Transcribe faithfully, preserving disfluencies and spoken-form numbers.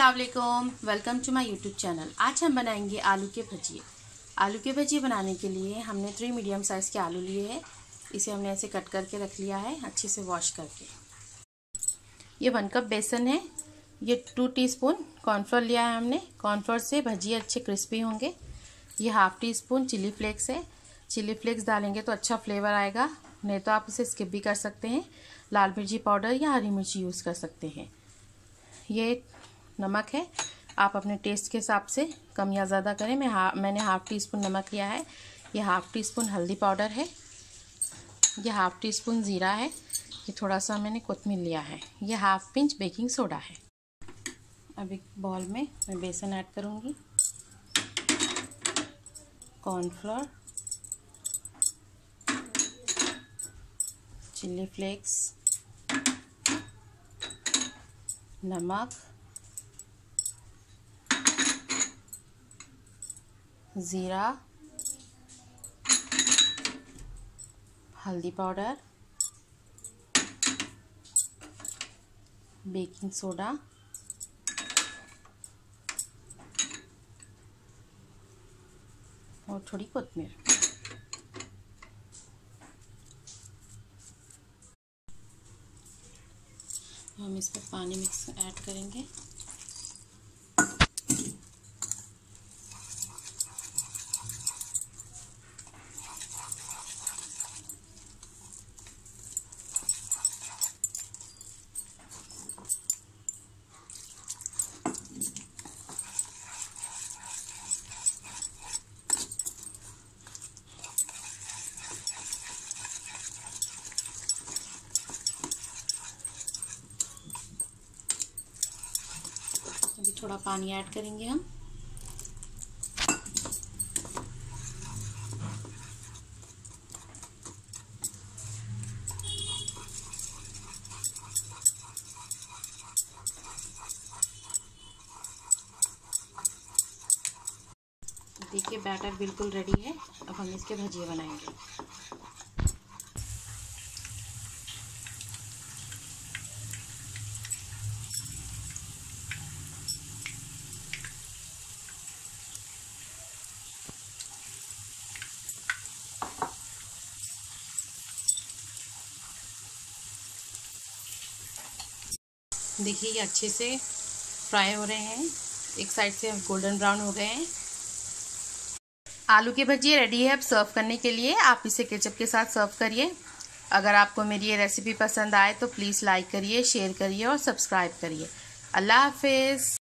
अस्सलाम वालेकुम, welcome to my YouTube channel. आज हम बनाएंगे आलू के भजिए। आलू के भजिए बनाने के लिए हमने थ्री मीडियम साइज़ के आलू लिए हैं। इसे हमने ऐसे कट करके रख लिया है, अच्छे से वॉश करके। ये वन कप बेसन है। ये टू टीस्पून कॉर्नफ्लोर लिया है हमने। कॉर्नफ्लोर से भजिए अच्छे क्रिस्पी होंगे। ये half teaspoon chili flakes है। चिली फ्लेक्स डालेंगे तो अच्छा फ्लेवर आएगा, नहीं तो आप इसे स्किप भी कर सकते हैं। लाल मिर्ची पाउडर या हरी मिर्ची यूज़ कर सकते हैं। ये नमक है, आप अपने टेस्ट के हिसाब से कम या ज़्यादा करें। मैं हा मैंने हाफ़ टी स्पून नमक लिया है। ये हाफ़ टी स्पून हल्दी पाउडर है। ये हाफ़ टी स्पून ज़ीरा है। ये थोड़ा सा मैंने कोतमीर लिया है। ये हाफ़ पिंच बेकिंग सोडा है। अब एक बाउल में मैं बेसन ऐड करूँगी, कॉर्नफ्लोर, चिली फ्लेक्स, नमक, ज़ीरा, हल्दी पाउडर, बेकिंग सोडा और थोड़ी कोतमीर। हम इसमें पानी मिक्स ऐड करेंगे। अभी थोड़ा पानी ऐड करेंगे हम। देखिए बैटर बिल्कुल रेडी है। अब हम इसके भजिए बनाएंगे। देखिए ये अच्छे से फ्राई हो रहे हैं, एक साइड से गोल्डन ब्राउन हो गए हैं। आलू के भजिए रेडी है अब सर्व करने के लिए। आप इसे केचप के साथ सर्व करिए। अगर आपको मेरी ये रेसिपी पसंद आए तो प्लीज़ लाइक करिए, शेयर करिए और सब्सक्राइब करिए। अल्लाह हाफिज़।